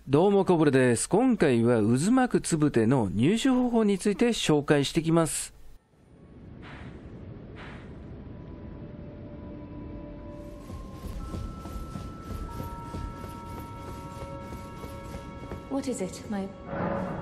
どうもコブラです。今回は渦巻くつぶての入手方法について紹介していきます。 What is it, my